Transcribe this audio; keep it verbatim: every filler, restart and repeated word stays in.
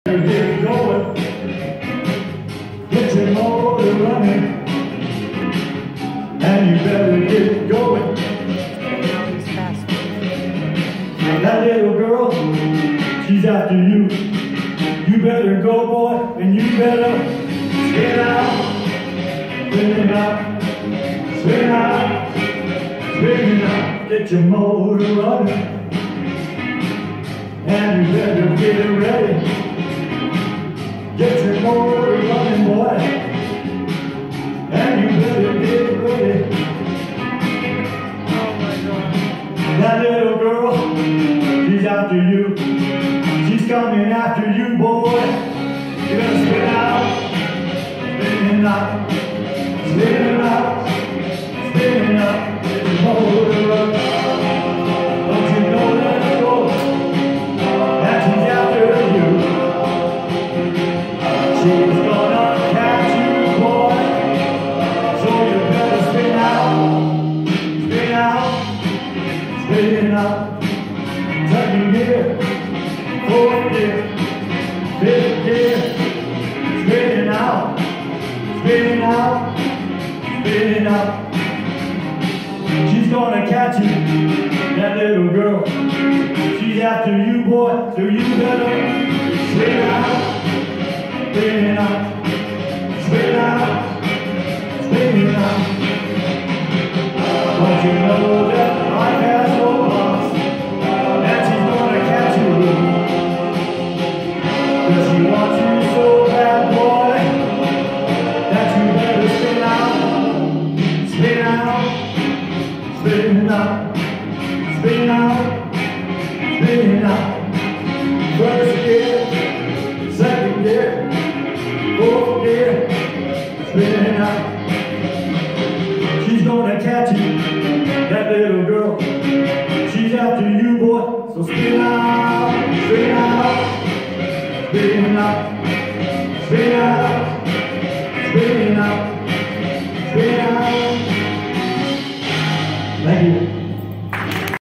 Get going, get your motor running, and you better get going. And that little girl, she's after you. You better go, boy, and you better spin out, spin out, spin out, spin out. Get your motor running, and you better get ready. Get your motor running, boy, and you better get ready. Oh my God. That little girl, she's after you. She's coming after you, boy. You're gonna spin out, spin out, spin out, spin out. Get your motor running. Don't you know that girl, that she's after you? She's gonna catch you, boy, so you better spin out, spin out, spin out. Second gear, fourth gear, fifth gear, spinning out, spinning out, spinning out. She's gonna catch you, that little girl. She's after you, boy, so you better spin out. Spin out, spin out, spin out. Don't you know that life has no loss, that she's gonna catch you? Cause she wants you so bad, boy, that you better spin out, spin out, spin out, spin out, spin out. First gear, second gear, fourth gear, spinning out. She's gonna catch you, that little girl. She's after you, boy, so spin out, spin out, spin out, spin out, spin out.